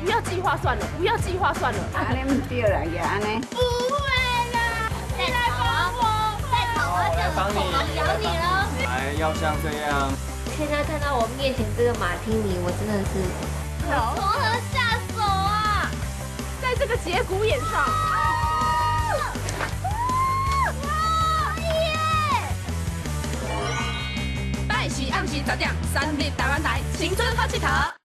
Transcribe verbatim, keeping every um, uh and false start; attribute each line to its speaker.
Speaker 1: 不要计划算了，不要计划算了。
Speaker 2: 安尼唔对啦，也安尼。
Speaker 3: 不会啦，再来帮我，再吵我就
Speaker 4: 帮你
Speaker 3: 咬你了。
Speaker 4: 来，要像这样。
Speaker 3: 现在看到我面前这个马提尼，我真的是从何下手啊？
Speaker 1: 在这个节骨眼上。拜喜暗时十点，三立台湾台青春好佚佗。